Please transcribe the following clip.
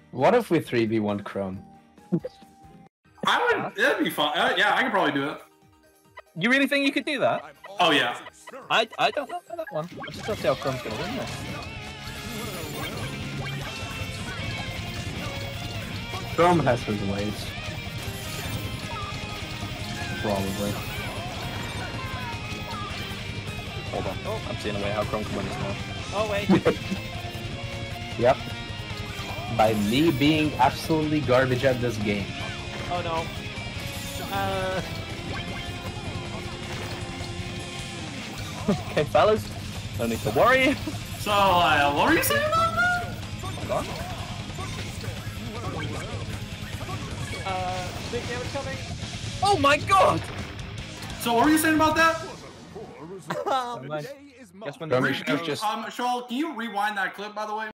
What if we 3v1 Chrome? That'd be fun. Yeah, I could probably do it. You really think you could do that? Oh yeah. I don't know about that one. I just don't see how Chrome's gonna win this. Chrome has his ways. Probably. Hold on. Oh, I'm seeing a way how Chrome can win this now. Oh wait. Yep. By me being absolutely garbage at this game. Oh no. Okay, fellas. No need to worry. So, what were you saying about that? Hold on. Big damage coming. Oh my god! So, what were you saying about that? Guess when Chrome, the you should have just Schoell, can you rewind that clip, by the way?